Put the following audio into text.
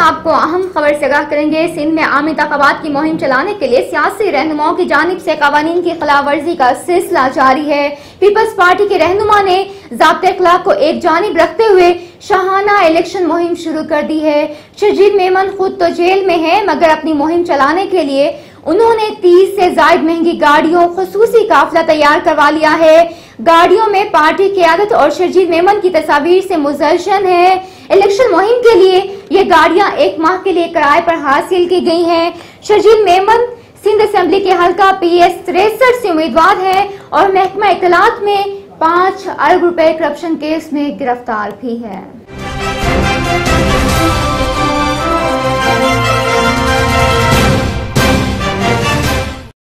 आपको अहम खबर से आगाह करेंगे। सिंध में आम इंतखाबात की मुहिम चलाने के लिए सियासी रहनुमाओं की जानिब से कवानीन की खिलाफ वर्जी का सिलसिला जारी है। पीपल्स पार्टी के रहनुमा ने ज़ाब्ते अखलाक को एक जानिब रखते हुए शाहाना इलेक्शन मुहिम शुरू कर दी है। शर्जील मेमन खुद तो जेल में है, मगर अपनी मुहिम चलाने के लिए उन्होंने 30 से ज्यादा महंगी गाड़ियों खुसूसी काफिला तैयार करवा लिया है। गाड़ियों में पार्टी क़यादत और शर्जील मेमन की तस्वीर से मुजल्शन है। इलेक्शन मुहिम के लिए ये गाड़ियां 1 माह के लिए किराए पर हासिल की गई हैं। शर्जील मेमन सिंध असेंबली के हल्का PS 63 से उम्मीदवार है और महकमा इत्तलात में 5 अरब रुपए करप्शन केस में गिरफ्तार भी है।